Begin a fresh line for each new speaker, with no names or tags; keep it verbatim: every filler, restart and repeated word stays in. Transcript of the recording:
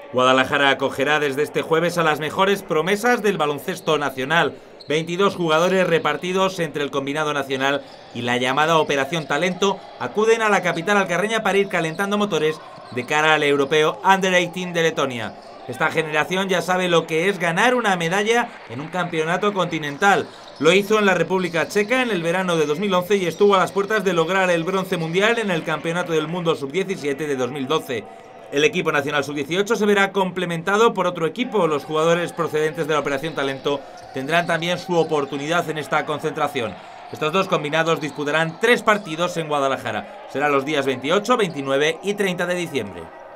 Guadalajara acogerá desde este jueves a las mejores promesas del baloncesto nacional. veintidós jugadores repartidos entre el combinado nacional y la llamada Operación Talento acuden a la capital alcarreña para ir calentando motores de cara al europeo Under dieciocho de Letonia. Esta generación ya sabe lo que es ganar una medalla en un campeonato continental. Lo hizo en la República Checa en el verano de dos mil once y estuvo a las puertas de lograr el bronce mundial en el Campeonato del Mundo sub diecisiete de dos mil doce. El equipo nacional sub dieciocho se verá complementado por otro equipo. Los jugadores procedentes de la Operación Talento tendrán también su oportunidad en esta concentración. Estos dos combinados disputarán tres partidos en Guadalajara. Serán los días veintiocho, veintinueve y treinta de diciembre.